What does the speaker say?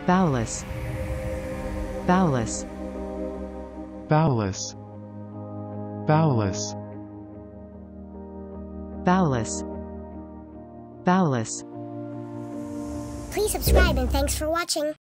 boughless, boughless, boughless, boughless, boughless, boughless. Please subscribe and thanks for watching.